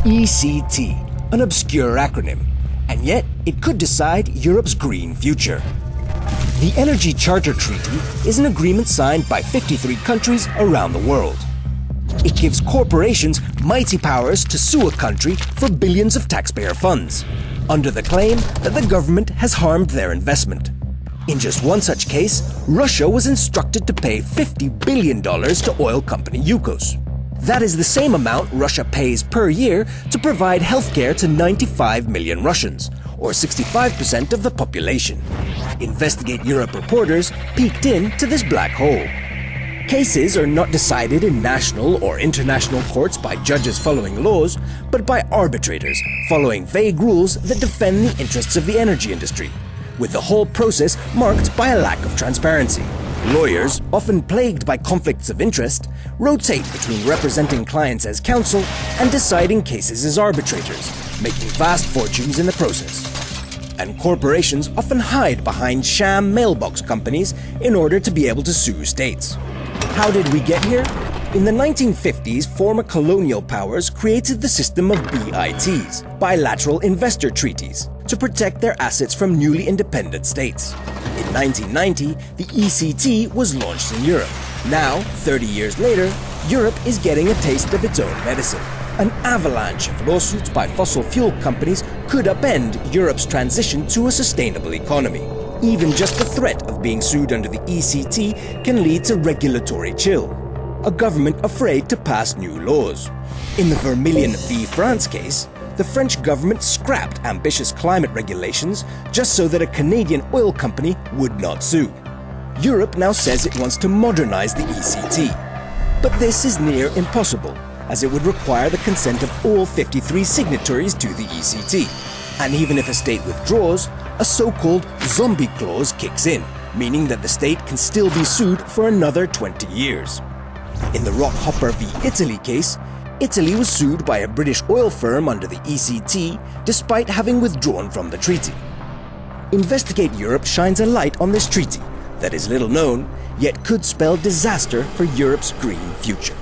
ECT, an obscure acronym, and yet it could decide Europe's green future. The Energy Charter Treaty is an agreement signed by 53 countries around the world. It gives corporations mighty powers to sue a country for billions of taxpayer funds, under the claim that the government has harmed their investment. In just one such case, Russia was instructed to pay $50 billion to oil company Yukos. That is the same amount Russia pays per year to provide healthcare to 95 million Russians, or 65% of the population. Investigate Europe reporters peeked into this black hole. Cases are not decided in national or international courts by judges following laws, but by arbitrators following vague rules that defend the interests of the energy industry, with the whole process marked by a lack of transparency. Lawyers, often plagued by conflicts of interest, rotate between representing clients as counsel and deciding cases as arbitrators, making vast fortunes in the process. And corporations often hide behind sham mailbox companies in order to be able to sue states. How did we get here? In the 1950s, former colonial powers created the system of BITs, bilateral investor treaties, to protect their assets from newly independent states. In 1990, the ECT was launched in Europe. Now, 30 years later, Europe is getting a taste of its own medicine. An avalanche of lawsuits by fossil fuel companies could upend Europe's transition to a sustainable economy. Even just the threat of being sued under the ECT can lead to regulatory chill, a government afraid to pass new laws. In the Vermilion v. France case, the French government scrapped ambitious climate regulations just so that a Canadian oil company would not sue. Europe now says it wants to modernize the ECT. But this is near impossible, as it would require the consent of all 53 signatories to the ECT. And even if a state withdraws, a so-called zombie clause kicks in, meaning that the state can still be sued for another 20 years. In the Rockhopper v. Italy case, Italy was sued by a British oil firm under the ECT despite having withdrawn from the treaty. Investigate Europe shines a light on this treaty that is little known, yet could spell disaster for Europe's green future.